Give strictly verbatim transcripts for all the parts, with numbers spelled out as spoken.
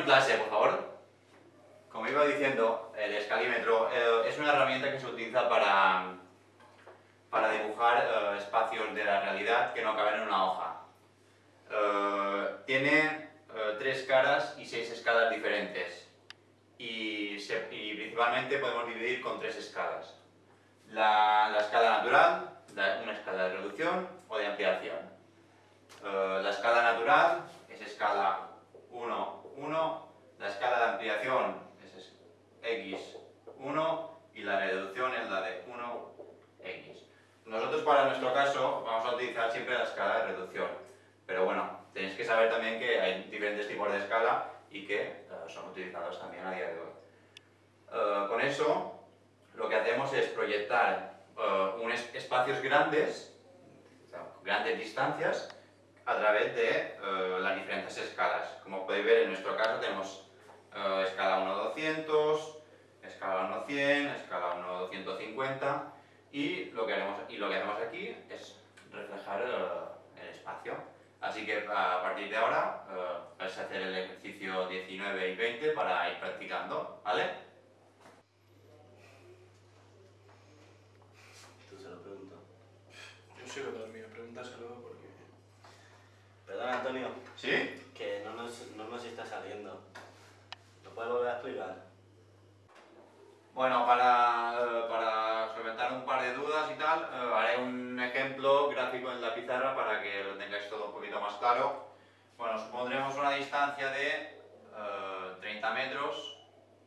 clase, por favor. Como iba diciendo, el escalímetro eh, es una herramienta que se utiliza para, para dibujar eh, espacios de la realidad que no caben en una hoja. Eh, tiene eh, tres caras y seis escalas diferentes. Y, se, y principalmente podemos dividir con tres escalas. La, la escala natural, la, una escala de reducción o de ampliación. Uh, la escala natural es escala uno, uno, la escala de ampliación es equis uno y la reducción es la de uno, equis. Nosotros para nuestro caso vamos a utilizar siempre la escala de reducción, pero bueno, tenéis que saber también que hay diferentes tipos de escala y que uh, son utilizados también a día de hoy. Uh, con eso lo que hacemos es proyectar uh, unos espacios grandes, o sea, grandes distancias, a través de uh, las diferentes escalas. Como podéis ver, en nuestro caso tenemos uh, escala uno doscientos, escala uno cien, escala uno doscientos cincuenta y lo que haremos, y lo que hacemos aquí es reflejar uh, el espacio. Así que a partir de ahora uh, vais a hacer el ejercicio diecinueve y veinte para ir practicando, ¿vale? Tú se lo preguntas. Yo sé lo mío, pregúntaselo porque... Perdón, Antonio. ¿Sí? Que no nos, no nos está saliendo. ¿Lo puedes volver a explicar? Bueno, para, para solventar un par de dudas y tal, eh, haré un ejemplo gráfico en la pizarra para que lo tengáis todo un poquito más claro. Bueno, supondremos una distancia de eh, treinta metros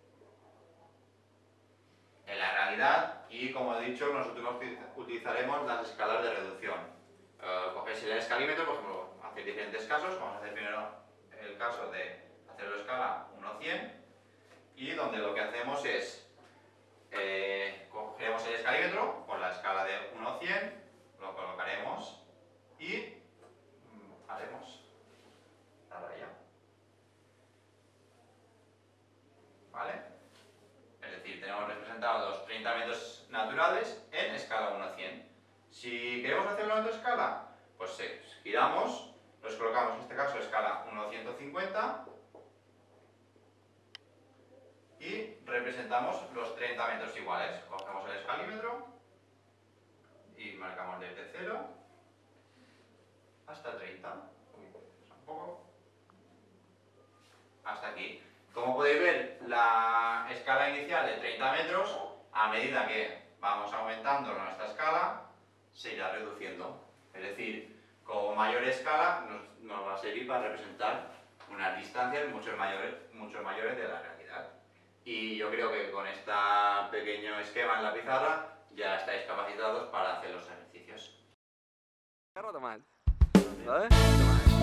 en la realidad y, como he dicho, nosotros utilizaremos las escalas de reducción. Eh, cogéis el escalímetro, por ejemplo, hacéis diferentes casos. Vamos a hacer primero el caso de hacerlo a escala uno cien y donde lo que hacemos es Eh, cogeremos el escalímetro con la escala de uno cien, lo colocaremos y mm, haremos la raya. ¿Vale? Es decir, tenemos representados los treinta metros naturales en escala uno cien. Si queremos hacerlo en otra escala, pues eh, giramos, los colocamos en este caso a escala uno ciento cincuenta y representamos los treinta metros iguales. Cogemos el escalímetro y marcamos desde cero hasta treinta. Uy, un poco. Hasta aquí. Como podéis ver, la escala inicial de treinta metros, a medida que vamos aumentando nuestra escala, se irá reduciendo. Es decir, con mayor escala nos, nos va a servir para representar unas distancias mucho mayores, mucho mayores de la realidad. Y yo creo que con este pequeño esquema en la pizarra ya estáis capacitados para hacer los ejercicios. Agarra, Tomás. ¿Sabes?